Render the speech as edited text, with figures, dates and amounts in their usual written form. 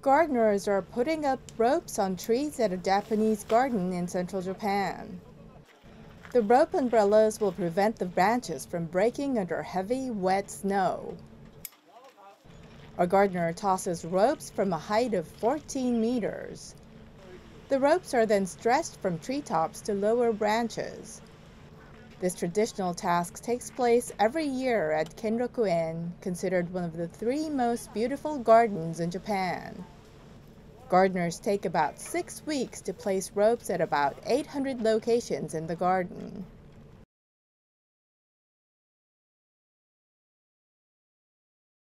Gardeners are putting up ropes on trees at a Japanese garden in central Japan. The rope umbrellas will prevent the branches from breaking under heavy, wet snow. A gardener tosses ropes from a height of 14 meters. The ropes are then stretched from treetops to lower branches. This traditional task takes place every year at Kenrokuen, considered one of the 3 most beautiful gardens in Japan. Gardeners take about 6 weeks to place ropes at about 800 locations in the garden.